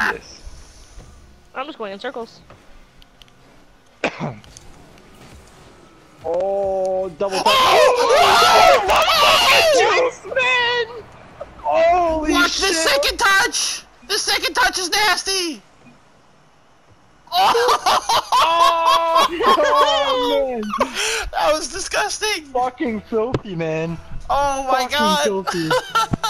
Yes. I'm just going in circles. Oh, double touch. Yes, man! Holy Watch shit! the second touch! The second touch is nasty! Oh! Oh man! That was disgusting! Fucking filthy, man. Oh my Fucking god! filthy.